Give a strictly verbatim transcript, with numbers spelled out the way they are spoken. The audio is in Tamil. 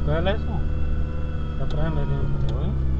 ¿Cuál es eso? Está atrás en la línea, ¿eh?